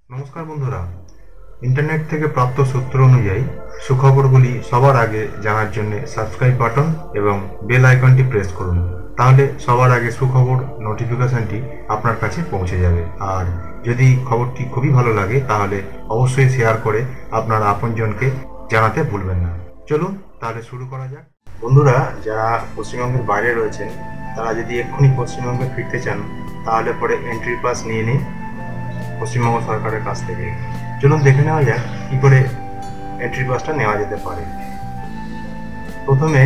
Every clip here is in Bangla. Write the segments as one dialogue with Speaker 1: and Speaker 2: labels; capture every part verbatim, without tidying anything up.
Speaker 1: নমস্কার বন্ধুরা, ইন্টারনেট থেকে প্রাপ্ত সূত্র অনুযায়ী সুখবরগুলি সবার আগে জানার জন্য সাবস্ক্রাইব বাটন এবং বেল আইকনটি প্রেস করুন। তাহলে সবার আগে সুখবর নোটিফিকেশনটি আপনার কাছে পৌঁছে যাবে। আর যদি খবরটি খুবই ভালো লাগে তাহলে অবশ্যই শেয়ার করে আপনার আপনজনকে জানাতে ভুলবেন না। চলুন তাহলে শুরু করা যাক। বন্ধুরা, যারা পশ্চিমবঙ্গের বাইরে রয়েছেন তারা যদি এক্ষুনি পশ্চিমবঙ্গে ফিরতে চান তাহলে পরে এন্ট্রি পাস নিয়ে নিন পশ্চিমবঙ্গ সরকারের কাছ থেকে। চলুন দেখে নেওয়া যাক কী করে এন্ট্রি পাসটা নেওয়া যেতে পারে। প্রথমে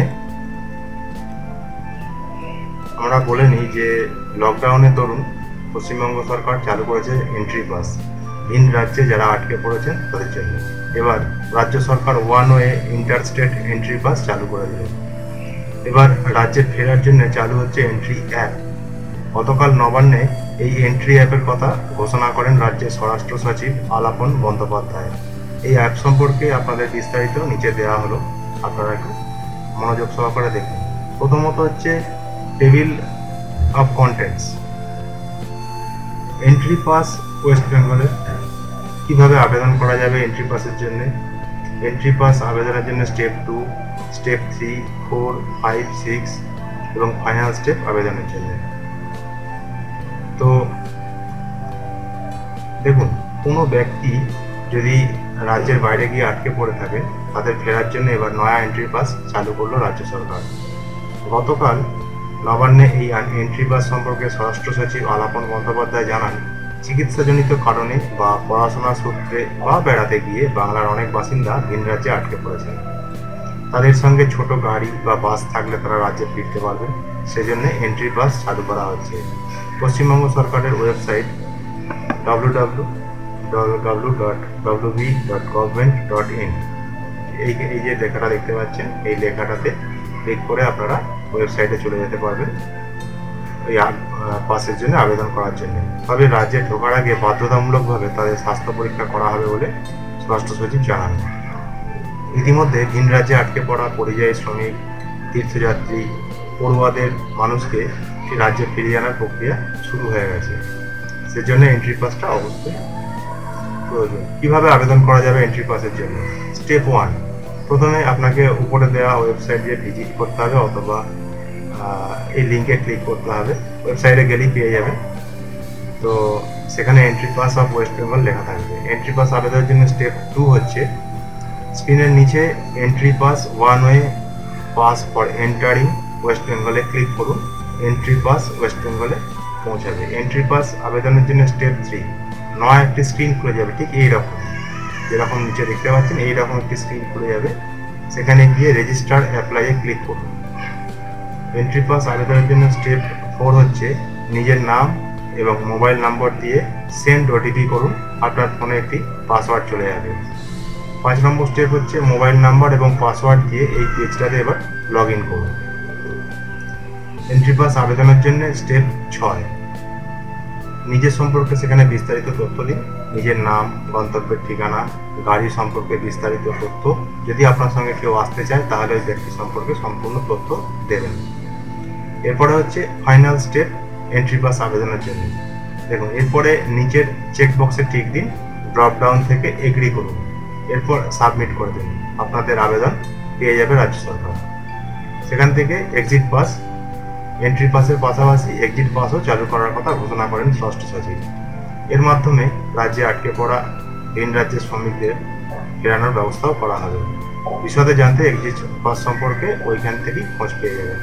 Speaker 1: আমরা বলে নিই যে লকডাউনের দরুন পশ্চিমবঙ্গ সরকার চালু করেছে এন্ট্রি পাস ভিন রাজ্যে যারা আটকে পড়েছেন তাদের জন্য। এবার রাজ্য সরকার one way inter state entry pass চালু করে দিল। এবার রাজ্যে ফেরার জন্য চালু হচ্ছে এন্ট্রি অ্যাপ। গতকাল নবান্নে এই এন্ট্রি অ্যাপের কথা ঘোষণা করেন রাজ্যের স্বরাষ্ট্র সচিব আলাপন বন্দ্যোপাধ্যায়। এই অ্যাপ সম্পর্কে আপনাদের বিস্তারিত নিচে দেওয়া হলো, আপনারা একটু মনোযোগ সহকারে দেখুন। প্রথমত হচ্ছে table of contents. Entry pass West বেঙ্গলে কীভাবে আবেদন করা যাবে এন্ট্রি পাসের জন্য। এন্ট্রি পাস আবেদনের জন্য step two, step three, four, five, six এবং ফাইনাল স্টেপ আবেদনের জন্য। তো দেখুন, কোনো ব্যক্তি যদি রাজ্যের বাইরে গিয়ে আটকে পড়ে থাকে তাদের ফেরার জন্য এবার নয়া এন্ট্রি পাস চালু করলো রাজ্য সরকার। গতকাল নবান্নে এই এন্ট্রি পাস সম্পর্কে স্বরাষ্ট্র সচিব আলাপন বন্দ্যোপাধ্যায় জানান, চিকিৎসাজনিত কারণে বা পড়াশোনার সূত্রে বা বেড়াতে গিয়ে বাংলার অনেক বাসিন্দা ভিন রাজ্যে আটকে পড়েছেন। তাদের সঙ্গে ছোট গাড়ি বা বাস থাকলে তারা রাজ্যে ফিরতে পারবেন, সেজন্য এন্ট্রি পাস চালু করা হচ্ছে। পশ্চিমবঙ্গ সরকারের website W W W dot W B dot government dot in, এই এই যে লেখাটা দেখতে পাচ্ছেন, এই লেখাটাতে ক্লিক করে আপনারা ওয়েবসাইটে চলে যেতে পারবেন এই পাসের জন্য আবেদন করার জন্য। তবে রাজ্যে ঢোকার আগে বাধ্যতামূলকভাবে তাদের স্বাস্থ্য পরীক্ষা করা হবে বলে স্বরাষ্ট্র সচিব জানান। ইতিমধ্যে ভিন রাজ্যে আটকে পড়া পরিযায়ী শ্রমিক, তীর্থযাত্রী, পড়ুয়াদের মানুষকে রাজ্যে ফিরিয়ে আনার প্রক্রিয়া শুরু হয়ে গেছে। সেজন্য এন্ট্রি পাসটা অবশ্যই প্রয়োজন। কিভাবে আবেদন করা যাবে এন্ট্রি পাসের জন্য? স্টেপ ওয়ান, প্রথমে আপনাকে উপরে দেওয়া ওয়েবসাইট দিয়ে ভিজিট করতে হবে অথবা এই লিঙ্কে ক্লিক করতে হবে। ওয়েবসাইটে গেলেই পেয়ে যাবেন। তো সেখানে entry pass of West Bengal লেখা থাকবে। এন্ট্রি পাস আবেদনের জন্য স্টেপ টু হচ্ছে স্ক্রিনের নিচে entry pass one way pass for entering West বেঙ্গলে ক্লিক করুন। এন্ট্রি পাস ওয়েস্ট বেঙ্গলে পৌঁছাবে। এন্ট্রি পাস আবেদনের জন্য স্টেপ থ্রি, নয়া একটি স্ক্রিন খুলে যাবে, ঠিক এইরকম যেরকম নিচে দেখতে পাচ্ছেন এইরকম একটি স্ক্রিন খুলে যাবে। সেখানে গিয়ে রেজিস্টার অ্যাপ্লাইয়ে ক্লিক করুন। এন্ট্রি পাস আবেদনের জন্য স্টেপ ফোর হচ্ছে নিজের নাম এবং মোবাইল নম্বর দিয়ে সেন্ড ওটিপি করুন, আপনার ফোনে একটি পাসওয়ার্ড চলে যাবে। পাঁচ নম্বর স্টেপ হচ্ছে মোবাইল নাম্বার এবং পাসওয়ার্ড দিয়ে এই পেজটাতে এবার লগ ইন করুন। এন্ট্রি পাস আবেদনের জন্য স্টেপ ছয়, নিজের সম্পর্কে সেখানে বিস্তারিত তথ্য দিন। নিজের নাম, গন্তব্যের ঠিকানা, গাড়ি সম্পর্কে বিস্তারিত তথ্য। যদি আপনার সঙ্গে কেউ আসতে চায় তাহলে ওই ব্যক্তি সম্পর্কে সম্পূর্ণ তথ্য দেবেন। এরপরে হচ্ছে ফাইনাল স্টেপ এন্ট্রি পাস আবেদনের জন্য। দেখুন, এরপরে নিচের চেক বক্সে টিক দিন, ড্রপ ডাউন থেকে এগ্রি করুন, এরপর সাবমিট করে দিন। আপনাদের আবেদন পেয়ে যাবে রাজ্য সরকার। সেখান থেকে এক্সিট পাস, এন্ট্রি পাসের পাশাপাশি এক্সিট পাসও চালু করার কথা ঘোষণা করেন স্বরাষ্ট্র সচিব। এর মাধ্যমে রাজ্যে আটকে পড়া ভিন রাজ্যের শ্রমিকদের ফেরানোর ব্যবস্থাও করা হবে। বিশদে জানতে এক্সিট পাস সম্পর্কে ওইখান থেকেই খোঁজ পেয়ে যাবেন।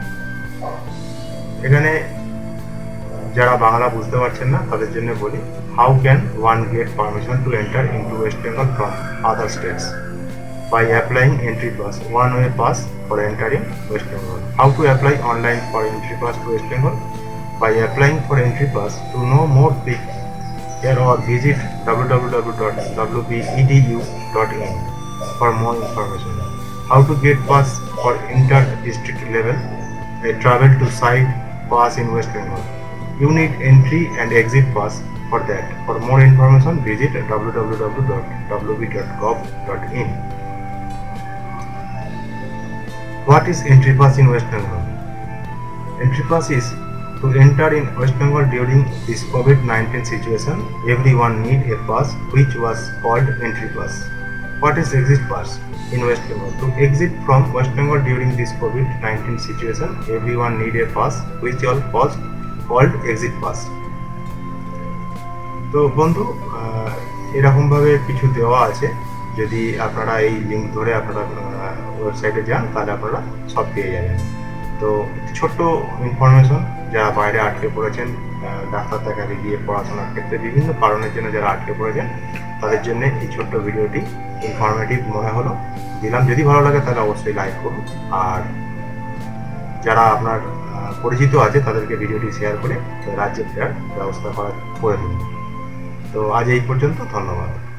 Speaker 1: এখানে যারা বাংলা বুঝতে পারছেন না তাদের জন্য বলি, how can one get permission to enter into West Bengal from other states by applying entry pass, one way pass for entering West Bengal. How to apply online for entry pass to West Bengal? By applying for entry pass, to know more, click here or visit w w w dot w b e d u dot in for more information. How to get pass for inter-district level? A travel to site pass in West Bengal. You need entry and exit pass for that. For more information, visit w w w dot w b dot gov dot in. What is entry pass in West Bengal? Entry pass is To enter in West Bengal during this COVID nineteen situation, everyone need a pass which was called entry pass. What is exit pass in West Bengal? To exit from West Bengal during this COVID nineteen situation, everyone need a pass which was called exit pass. তো বন্ধু, এরকমভাবে কিছু দেওয়া আছে, যদি আপনারা এই লিঙ্ক ধরে আপনারা ওয়েবসাইটে যান তাহলে আপনারা সব পেয়ে যাবেন। তো ছোট্ট ইনফরমেশন, যারা বাইরে আটকে পড়েছেন ডাক্তার দেখাতে গিয়ে পড়াশোনার ক্ষেত্রে বিভিন্ন কারণের জন্য যারা আটকে পড়েছেন তাদের জন্য এই ছোট্ট ভিডিওটি ইনফরমেটিভ মনে হলো, দিলাম। যদি ভালো লাগে তাহলে অবশ্যই লাইক করুন, আর যারা আপনার পরিচিত আছে তাদেরকে ভিডিওটি শেয়ার করে রাজ্যে ফেরার ব্যবস্থা করা করে দিন। তো আজ এই পর্যন্ত, ধন্যবাদ।